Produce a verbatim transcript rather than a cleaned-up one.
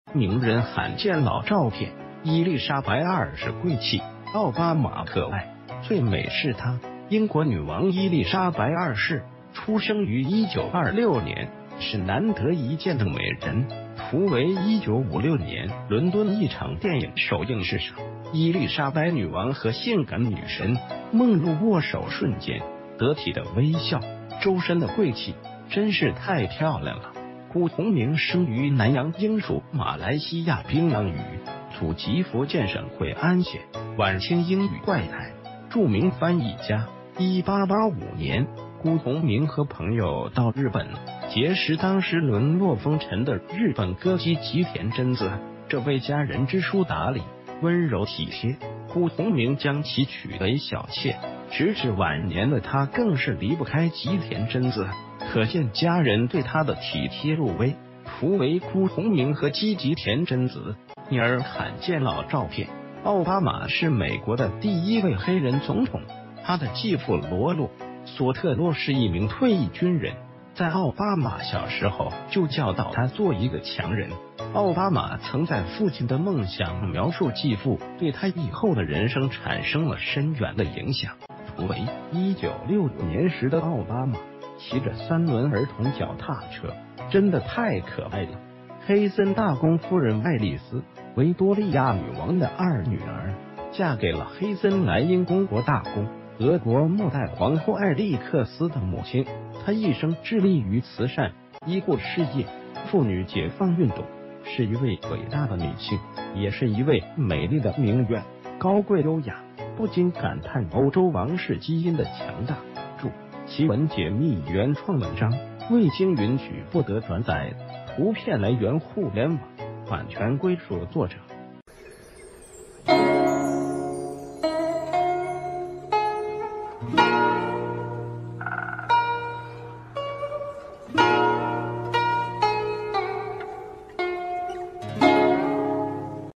名人罕见老照片。伊丽莎白二世贵气，奥巴马可爱，最美是她。英国女王伊丽莎白二世出生于一九二六年，是难得一见的美人。图为一九五六年伦敦一场电影首映式上，伊丽莎白女王和性感女神梦露握手瞬间，得体的微笑，周身的贵气，真是太漂亮了。辜鸿铭生于南洋英属马来西亚槟榔屿，祖籍福建省惠安县，晚清英语怪才，著名翻译家。一八八五年，辜鸿铭和朋友到日本，结识当时沦落风尘的日本歌姬吉田真子。这位佳人知书达理，温柔体贴，辜鸿铭将其娶为小妾，直至晚年的他更是离不开吉田真子，可见家人对他的体贴入微。图为辜鸿铭和吉田真子女儿罕见老照片。奥巴马是美国的第一位黑人总统，他的继父罗洛·索特洛是一名退役军人，在奥巴马小时候就教导他做一个强人。奥巴马曾在父亲的梦想描述继父对他以后的人生产生了深远的影响。图为一九六五年时的奥巴马骑着三轮儿童脚踏车，真的太可爱了。黑森大公夫人爱丽丝，维多利亚女王的二女儿，嫁给了黑森莱茵公国大公，俄国末代皇后艾利克斯的母亲。她一生致力于慈善、医护事业、妇女解放运动，是一位伟大的女性，也是一位美丽的名媛，高贵优雅，不禁感叹欧洲王室基因的强大。注：奇闻解密原创文章，未经允许不得转载，图片来源互联网，版权归属作者。